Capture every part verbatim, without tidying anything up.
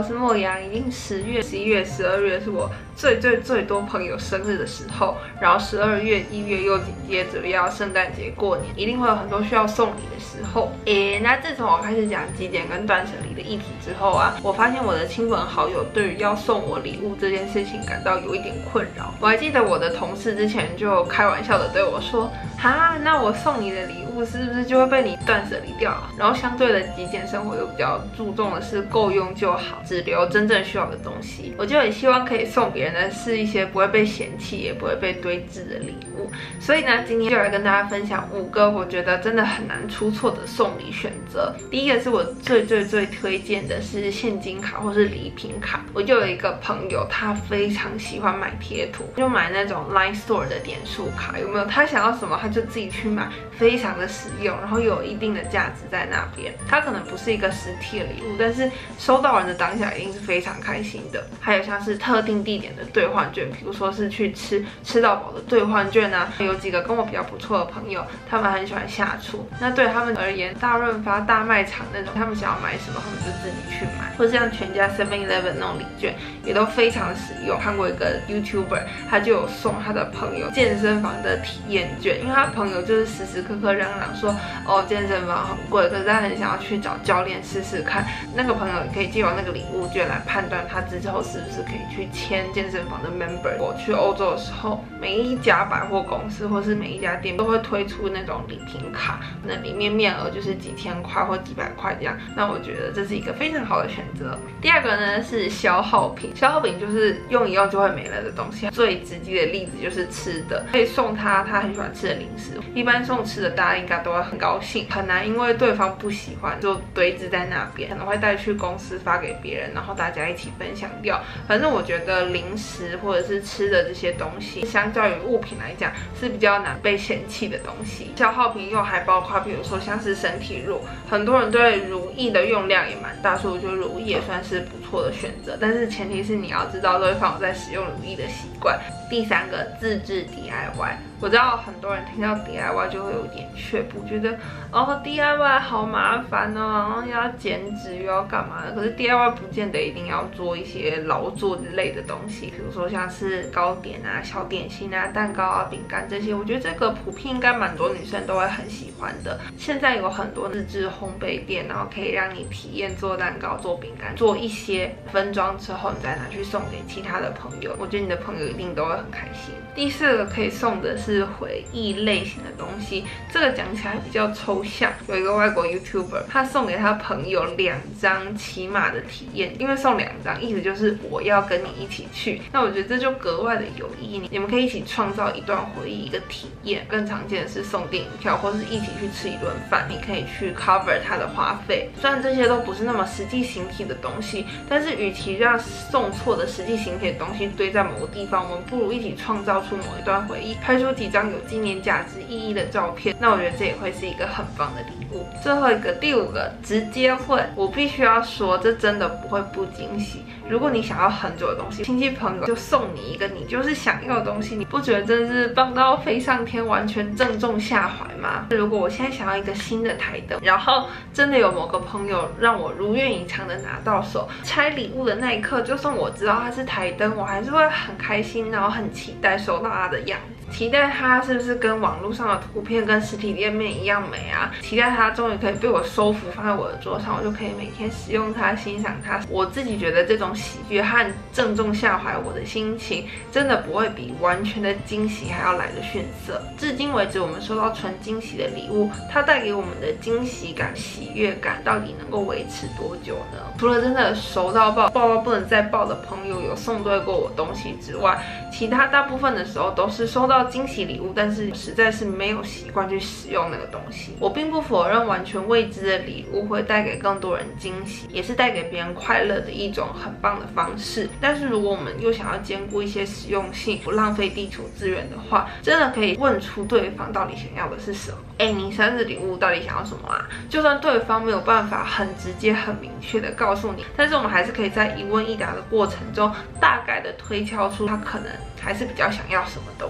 我是莫阳。已经十月、十一月、十二月是我最最最多朋友生日的时候，然后十二月、一月又紧接着要圣诞节、过年，一定会有很多需要送礼的时候。诶，那自从我开始讲极简跟断舍离的议题之后啊，我发现我的亲朋好友对于要送我礼物这件事情感到有一点困扰。我还记得我的同事之前就开玩笑的对我说：“哈，那我送你的礼物是不是就会被你断舍离掉啊？”然后相对的极简生活又比较注重的是够用就好，只留真正需要的东西。我就很希望可以送别人的是一些不会被嫌弃，也不会被堆置的礼物。所以呢，今天就来跟大家分享五个我觉得真的很难出错的送礼选择。第一个是我最最最推荐的是现金卡或是礼品卡。我就有一个朋友，他非常喜欢买贴图，就买那种 Line Store 的点数卡，有没有？他想要什么他就自己去买，非常的实用，然后又有一定的价值在那边。它可能不是一个实体的礼物，但是收到人的当下一定是非常开心的。还有像是特定地点的兑换券，比如说是去吃吃到饱的兑换券啊。有几个跟我比较不错的朋友，他们很喜欢下厨，那对他们而言，大润发、大卖场那种，他们想要买什么，他们就自己去买，或是像全家 seven eleven 那种礼券，也都非常实用。看过一个 YouTuber， 他就有送他的朋友健身房的体验券，因为他朋友就是时时刻刻嚷嚷说，哦，健身房很贵，可是他很想要去找教练试试看。那个朋友也可以借由那个礼物券来判断他之后是不是可以去签健身房的 member。我去欧洲的时候，每一家百货公司或是每一家店都会推出那种礼品卡，那里面面额就是几千块或几百块这样。那我觉得这是一个非常好的选择。第二个呢是消耗品，消耗品就是用一用就会没了的东西。最直接的例子就是吃的，可以送他他很喜欢吃的零食。一般送吃的大家应该都会很高兴，很难因为对方不喜欢就堆置在那边，可能会带去公司发给别人，然后大家一起分享掉。反正我觉得零食或者是吃的这些东西，相较于物品来讲是比较难被嫌弃的东西。消耗品又还包括比如说像是身体乳，很多人对乳液的用量也蛮大，所以我觉得乳液也算是不错的选择，但是前提是你要知道对方有在使用乳液的习惯。第三个，自制 D I Y。我知道很多人听到 D I Y 就会有点却步，觉得哦 D I Y 好麻烦哦，然后又要剪纸又要干嘛的。可是 D I Y 不见得一定要做一些劳作之类的东西，比如说像是糕点啊、小点心啊、蛋糕啊、饼干这些，我觉得这个普遍应该蛮多女生都会很喜欢的。现在有很多自制烘焙店，然后可以让你体验做蛋糕、做饼干，做一些分装之后，你再拿去送给其他的朋友，我觉得你的朋友一定都会很开心。第四个可以送的是回忆类型的东西，这个讲起来比较抽象。有一个外国 YouTuber， 他送给他朋友两张骑马的体验，因为送两张，意思就是我要跟你一起去。那我觉得这就格外的有意义，你们可以一起创造一段回忆，一个体验。更常见的是送电影票，或是一起去吃一顿饭，你可以去 cover 他的花费。虽然这些都不是那么实际形体的东西，但是与其让送错的实际形体的东西堆在某个地方，我们不如一起创造出某一段回忆，拍出几张有纪念价值意义的照片。那我觉得这也会是一个很棒的礼物。最后一个，第五个，直接会。我必须要说，这真的不会不惊喜。如果你想要很久的东西，亲戚朋友就送你一个你就是想要的东西，你不觉得真是棒到飞上天，完全正中下怀吗？如果我现在想要一个新的台灯，然后真的有某个朋友让我如愿以偿的拿到手，拆礼物的那一刻，就算我知道它是台灯，我还是会很开心，然后很期待收到它的样子，期待它是不是跟网络上的图片跟实体店面一样美啊，期待它终于可以被我收服放在我的桌上，我就可以每天使用它、欣赏它。我自己觉得这种喜悦和正中下怀我的心情，真的不会比完全的惊喜还要来得逊色。至今为止，我们收到纯惊喜的礼物，它带给我们的惊喜感、喜悦感，到底能够维持多久呢？除了真的熟到爆、爆到不能再爆的朋友有送对过我东西之外，其他大部分的时候都是收到惊喜礼物，但是实在是没有习惯去使用那个东西。我并不否认完全未知的礼物会带给更多人惊喜，也是带给别人快乐的一种很棒的方式。但是如果我们又想要兼顾一些实用性，不浪费地球资源的话，真的可以问出对方到底想要的是什么。哎，你生日礼物到底想要什么啊？就算对方没有办法很直接、很明确的告诉你，但是我们还是可以在一问一答的过程中，大概的推敲出他可能还是比较想要什么东西。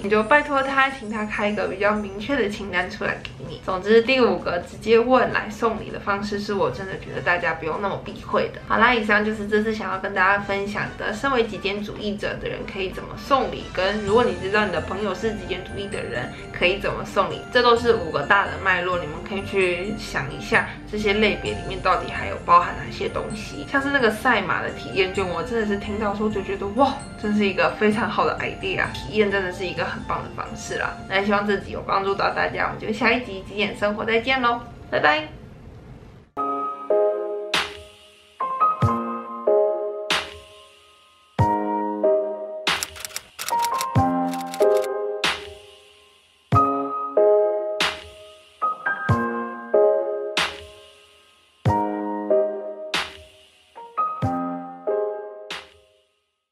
你就拜托他，请他开一个比较明确的清单出来给你。总之，第五个直接问来送礼的方式，是我真的觉得大家不用那么避讳的。好啦，以上就是这次想要跟大家分享的，身为极简主义者的人可以怎么送礼，跟如果你知道你的朋友是极简主义的人可以怎么送礼，这都是五个大的脉络，你们可以去想一下这些类别里面到底还有包含哪些东西。像是那个赛马的体验券，我真的是听到说就觉得哇，真是一个非常好的 idea， 体验真的是一个很棒的方式啦。那希望这集有帮助到大家，我们就下一集极简生活再见喽，拜拜。